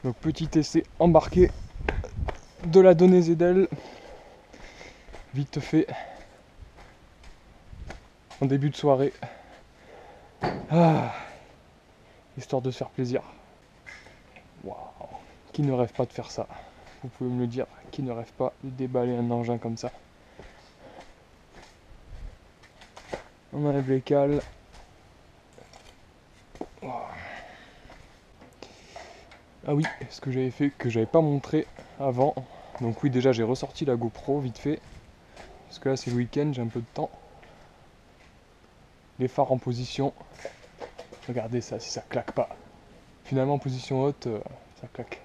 Donc petit essai embarqué de la donnée Zedel, vite fait, en début de soirée. Histoire de se faire plaisir. Waouh, qui ne rêve pas de faire ça? Vous pouvez me le dire, qui ne rêve pas de déballer un engin comme ça? On enlève les cales. Wow. Ah oui, ce que j'avais fait, que j'avais pas montré avant. Donc oui, déjà j'ai ressorti la GoPro vite fait. Parce que là c'est le week-end, j'ai un peu de temps. Les phares en position. Regardez ça, si ça claque pas. Finalement en position haute, ça claque.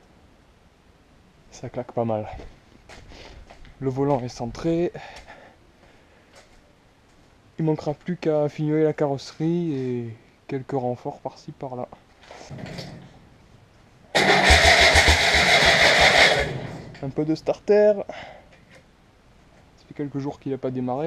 Ça claque pas mal. Le volant est centré. Il manquera plus qu'à fignoler la carrosserie et quelques renforts par-ci par-là. Un peu de starter. Ça fait quelques jours qu'il n'a pas démarré.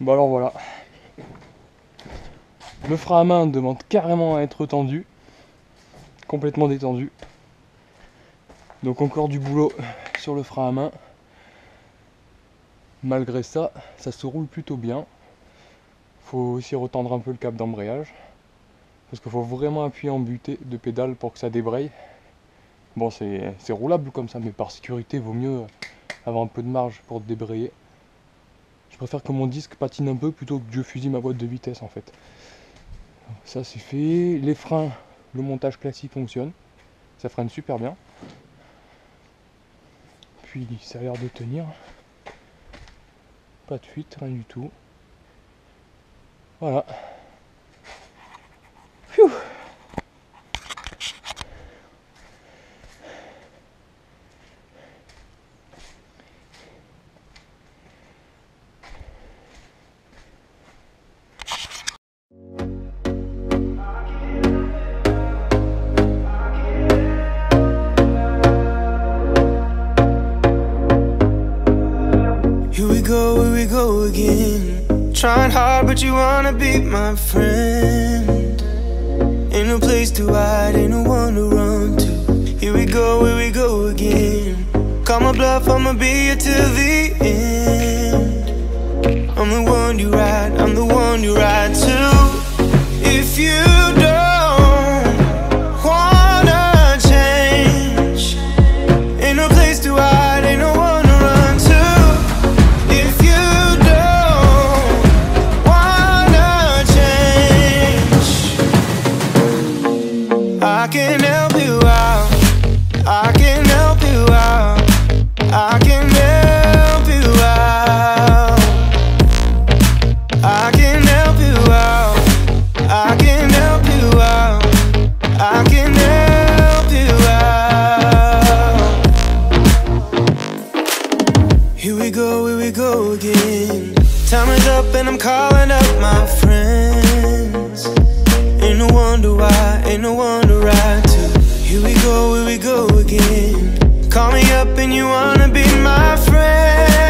Bon alors voilà. Le frein à main demande carrément à être tendu. Complètement détendu. Donc encore du boulot sur le frein à main. Malgré ça, ça se roule plutôt bien. Faut aussi retendre un peu le câble d'embrayage. Parce qu'il faut vraiment appuyer en butée de pédale pour que ça débraye. Bon, c'est roulable comme ça, mais par sécurité, vaut mieux avoir un peu de marge pour débrayer. Je préfère que mon disque patine un peu plutôt que je fusille ma boîte de vitesse en fait. Ça c'est fait. Les freins, le montage classique fonctionne. Ça freine super bien. Puis ça a l'air de tenir. Pas de fuite, rien du tout. Voilà. Phew. Here we go again. Trying hard, but you wanna be my friend. Ain't no place to hide, ain't no one to run to. Here we go again. Call my bluff, I'ma be here till the end. I'm the one you ride, I'm the one you ride to. If you don't wanna change, ain't no place to hide, ain't no one to run to. If you don't wanna change, I can help you out, I can help you out, I can help you out, I can help you out, I can help you out, I can help you out. Here we go again. Time is up and I'm calling up my friends. Ain't no wonder why, ain't no one to ride to. Here we go again. Call me up and you wanna be my friend.